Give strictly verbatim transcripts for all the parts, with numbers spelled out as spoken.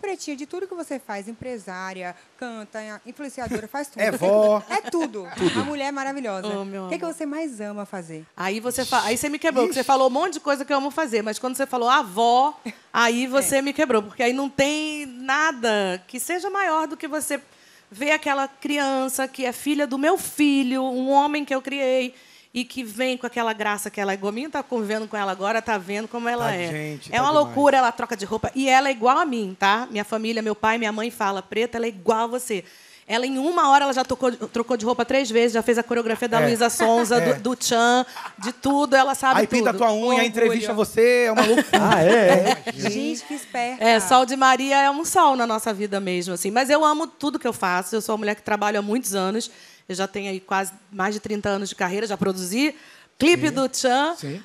Pretinha, de tudo que você faz, empresária, canta, influenciadora, faz tudo. É vó. É tudo. tudo. A mulher é maravilhosa. Oh, o que, que você mais ama fazer? Aí você, fa... aí você me quebrou, porque você falou um monte de coisa que eu amo fazer, mas quando você falou avó, aí você é. me quebrou, porque aí não tem nada que seja maior do que você ver aquela criança que é filha do meu filho, um homem que eu criei, e que vem com aquela graça que ela é. Gominho está convivendo com ela agora, está vendo como ela tá, é. Gente, é tá uma demais. loucura, ela troca de roupa. E ela é igual a mim, tá? Minha família, meu pai, minha mãe fala, Preta, ela é igual a você. Ela, em uma hora, ela já tocou, trocou de roupa três vezes, já fez a coreografia da É. Luísa Sonza, É. do, do Tchan, de tudo, ela sabe Aí tudo. pinta a tua unha, Orgulho. entrevista você, é uma loucura. Ah, é? é. Gente, que esperta. É, Sol de Maria é um sol na nossa vida mesmo, assim. Mas eu amo tudo que eu faço. Eu sou uma mulher que trabalha há muitos anos. Eu já tenho aí quase mais de trinta anos de carreira, já produzi clipe Sim. do Tchan. Sim.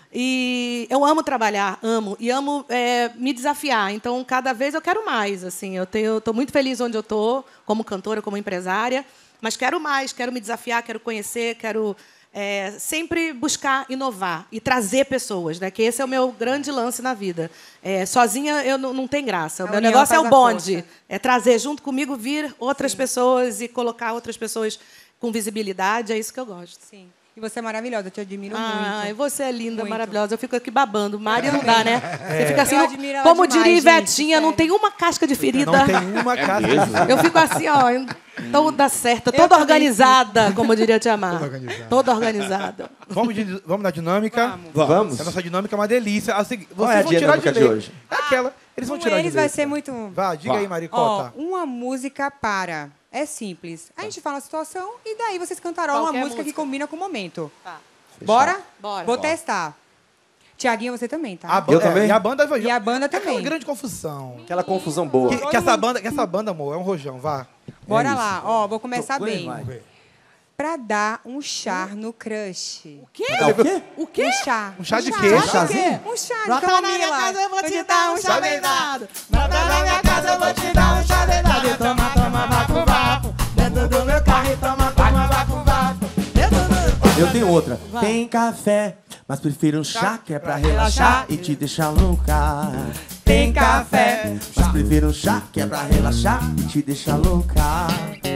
E eu amo trabalhar, amo. E amo é, me desafiar. Então, cada vez eu quero mais, assim. Eu tenho, estou muito feliz onde eu estou, como cantora, como empresária. Mas quero mais, quero me desafiar, quero conhecer, quero é, sempre buscar inovar e trazer pessoas, né? Que esse é o meu grande lance na vida. É, sozinha eu não, não tem graça. O A meu união negócio é faz o a bonde. força. É trazer junto comigo, vir outras Sim. pessoas e colocar outras pessoas com visibilidade. É isso que eu gosto. Sim. E você é maravilhosa, eu te admiro Ah, muito. você é linda, Muito. maravilhosa. Eu fico aqui babando. Mari não dá, né? É. Você fica assim, Eu não- admiro ela como demais, diria gente, Ivetinha, não sério. tem uma casca de ferida. Não tem uma casa. Eu fico assim, ó, toda certa, toda também organizada, como diria Tia Mar. Toda organizada. Toda organizada. Vamos, de, vamos na dinâmica? Vamos. Vamos? A nossa dinâmica é uma delícia. A segui- Qual vocês é a vão tirar dinâmica de de letra. hoje? É aquela. Eles vão Com tirar eles de vai letra. ser muito... Vá, diga Vá. aí, Ó, Maricota. uma música para. É simples. A gente fala a situação e daí vocês cantarolam uma Qualquer música, que música. combina com o momento. Tá. Bora? Bora. Vou Bora. testar. Tiaguinho, você também, tá? A ba- Eu é, também? E a banda vai E a banda É aquela também. grande confusão. Aquela confusão boa. Que, que essa banda, que essa banda, amor, é um rojão, vá. Bora É lá. Ó, vou começar Tocou e bem. vai. Pra dar um chá no crush. O quê? É o quê? O quê? Um chá. Um chá de quê? Um Chazinho? Um chá de Brota na minha camomila. casa, eu vou Vou te dar um chá bem vendado. Brota na minha casa, eu vou te dar um chá vendado. E toma, toma, vapo, vapo. Dentro do meu carro e toma, toma, vapo, vapo. Dentro do... Eu tenho outra. Vai. Tem café, mas prefiro um chá que é pra relaxar e te deixar louca. Tem café, mas prefiro um chá que é pra relaxar e te deixar louca.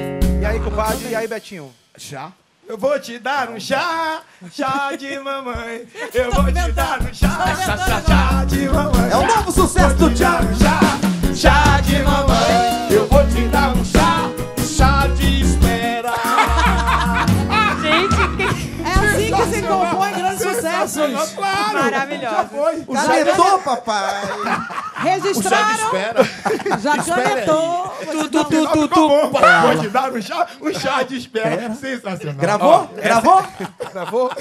E aí, compadre? E aí, Betinho? Chá? Eu vou te dar um chá, chá de mamãe. Eu vou te dar um chá, chá, chá, chá de mamãe. É o novo sucesso do Vou te dar Thiago. um chá, chá de mamãe. Eu vou te dar um chá, chá de espera. É assim que se compõe grandes sucessos. Claro! Maravilhosa. Já foi. O canetou, papai. Registraram, espera. já canetou. Tu, tu, tu, tu, tu. Vou te dar um chá, um chá de espera. Sensacional. Gravou? Gravou? Gravou?